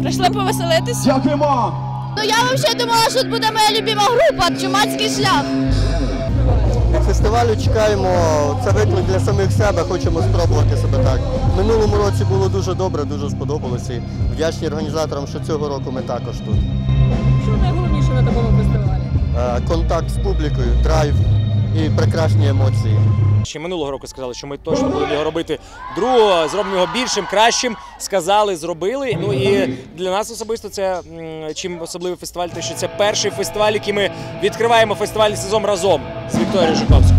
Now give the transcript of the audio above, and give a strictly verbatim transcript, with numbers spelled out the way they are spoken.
Прийшли повеселитись. Дякуємо! Ну я взагалі думала, що тут буде моя любима група «Чумацький шлях». Від фестивалю чекаємо, це виклик для самих себе, хочемо спробувати себе так. Минулому році було дуже добре, дуже сподобалося. І вдячні організаторам, що цього року ми також тут. Що найголовніше на такому фестивалі? Контакт з публікою, драйв і прекрасні емоції. Ще минулого року сказали, що ми точно будемо його робити другого, зробимо його більшим, кращим. Сказали, зробили. Ну і для нас особисто це чим особливий фестиваль, те, що це перший фестиваль, який ми відкриваємо фестивальний сезон разом з Вікторією Жуковською.